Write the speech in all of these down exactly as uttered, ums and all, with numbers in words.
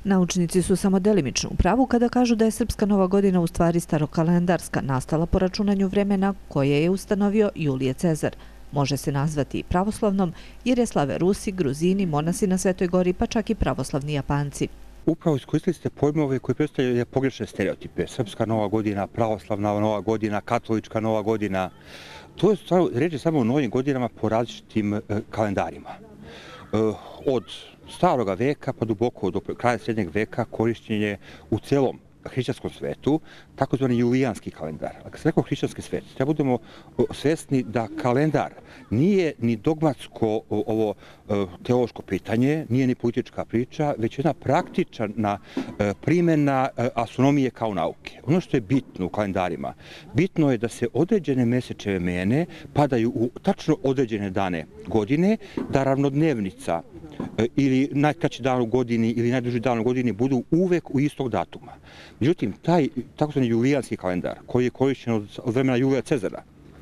Naučnici su samo delimično u pravu kada kažu da je srpska nova godina u stvari starokalendarska, nastala po računanju vremena koje je ustanovio Julije Cezar. Može se nazvati i pravoslavnom jer je slave Rusi, Gruzini, monasi na Svetoj gori pa čak i pravoslavni Japanci. Upravo iskoristili ste pojmove koji predstavljaju pogrešne stereotipe. Srpska nova godina, pravoslavna nova godina, katolička nova godina. To je stvarno reč samo o novim godinama po različitim e, kalendarima. E, od staroga veka pa duboko do kraja srednjeg veka korišćenje u celom hrišćanskom svetu, takozvani julijanski kalendar. Kad se rekao hrišćanski svet, treba budemo svesni da kalendar nije ni dogmatsko ovo teološko pitanje, nije ni politička priča, već jedna praktična primjena astronomije kao nauke. Ono što je bitno u kalendarima, bitno je da se određene mesečeve mene padaju u tačno određene dane godine, da ravnodnevnica ili najkraći dan u godini ili najduži dan u godini budu uvek u istog datuma. Međutim, taj takozvani julijanski kalendar koji je korišćen od vremena Julija Cezara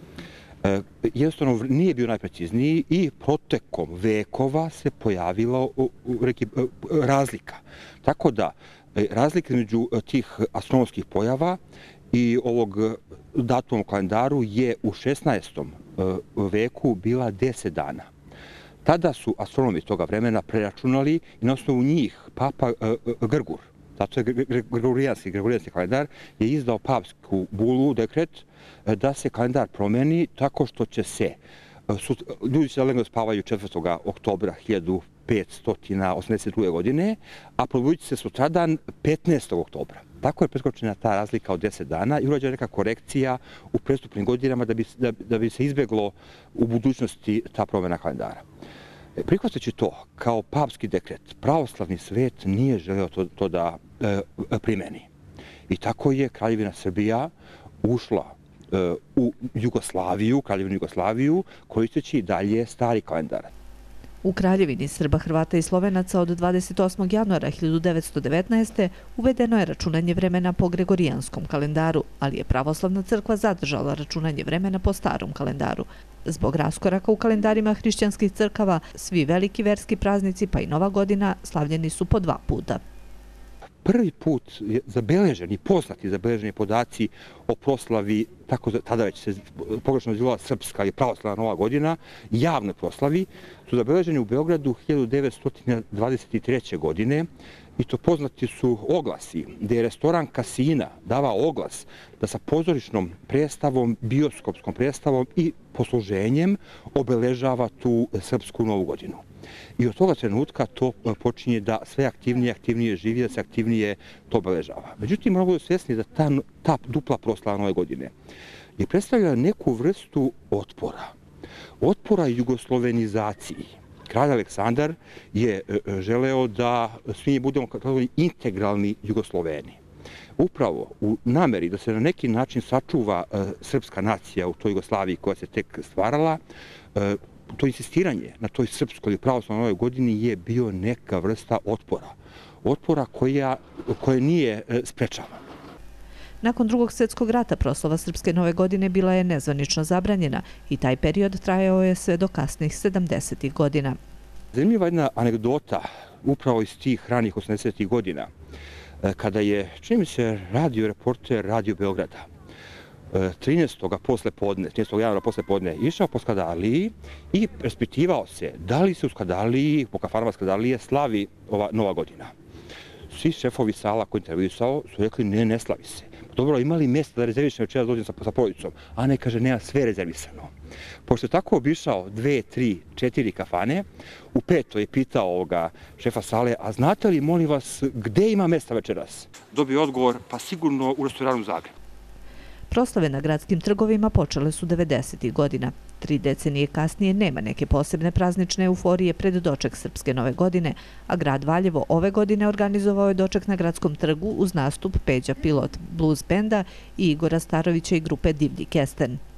jednostavno nije bio najprecizniji i protekom vekova se pojavila razlika. Tako da razlika među tih astronomskih pojava i ovog datuma u kalendaru je u šesnaestom veku bila deset dana. Tada su astronomi toga vremena preračunali i na osnovu njih Papa Grgur, zato je Gregorijanski, Gregorijanski kalendar, je izdao papsku bulu, dekret, da se kalendar promeni tako što će se, ljudi se legno spavaju četvrtog oktobra hiljadu petsto osamdeset druge. godine, a probudit će se sutradan petnaestog oktobra. Tako je preskočena ta razlika od deset dana i urađena neka korekcija u prestupnim godinama da bi, da, da bi se izbjeglo u budućnosti ta promjena kalendara. Prihvatajući to kao papski dekret, pravoslavni svet nije želeo to, to da e, primeni. I tako je Kraljevina Srbija ušla e, u Jugoslaviju, Kraljevinu Jugoslaviju, koristeći dalje stari kalendar. U Kraljevini Srba, Hrvata i Slovenaca od dvadeset osmog januara hiljadu devetsto devetnaeste. uvedeno je računanje vremena po Gregorijanskom kalendaru, ali je pravoslavna crkva zadržala računanje vremena po starom kalendaru. Zbog raskoraka u kalendarima hrišćanskih crkava, svi veliki verski praznici pa i Nova godina slavljeni su po dva puta. Prvi put je zabeleženi, poznati zabeleženi podaci o proslavi, tako tada već se pogrešno nazivala srpska ili pravoslavna Nova godina, javnoj proslavi, su zabeleženi u Beogradu hiljadu devetsto dvadeset treće. godine i to poznati su oglasi, gdje je restoran Kasina davao oglas da sa pozorišnom predstavom, bioskopskom predstavom i posluženjem obeležava tu srpsku Novu godinu. I od toga trenutka to počinje da sve aktivnije, aktivnije živi, da se aktivnije to obeležava. Međutim, moramo biti svjesni da ta, ta dupla proslava Nove godine je predstavljala neku vrstu otpora. Otpora jugoslovenizaciji. Kralj Aleksandar je želeo da svi budemo integralni Jugosloveni. Upravo u nameri da se na neki način sačuva srpska nacija u toj Jugoslaviji koja se tek stvarala, to insistiranje na toj srpskoj ili pravoslavnoj Novoj godini je bio neka vrsta otpora. Otpora koja, koja nije sprečavana. Nakon drugog svjetskog rata proslava Srpske nove godine bila je nezvanično zabranjena i taj period trajao je sve do kasnih sedamdesetih godina. Zanimljiva jedna anegdota upravo iz tih ranih osamdesetih godina, kada je, čini mi se, radio reporter Radio Beograda, trinaestog posle podne, trinaestog januara posle podne, išao po Skadaliji i prespitivao se da li se u Skadaliji, po kafanama Skadalije, slavi ova Nova godina. Svi šefovi sala koji intervjuisao su rekli ne, ne slavi se. Dobro, imali mjesta da rezervišem večeras dođem sa, sa porodicom, a ne, kaže, nema sve rezervisano. Pošto je tako obišao dve, tri, četiri kafane, u peto je pitao ovoga šefa sale, a znate li, molim vas, gde ima mjesta večeras? Dobio odgovor, pa sigurno u restoranu Zagreb. Proslave na gradskim trgovima počele su devedesetih godina. Tri decenije kasnije nema neke posebne praznične euforije pred doček Srpske nove godine, a grad Valjevo ove godine organizovao je doček na gradskom trgu uz nastup Peđa Pilot, blues benda i Igora Starovića i grupe Divlji Kesten.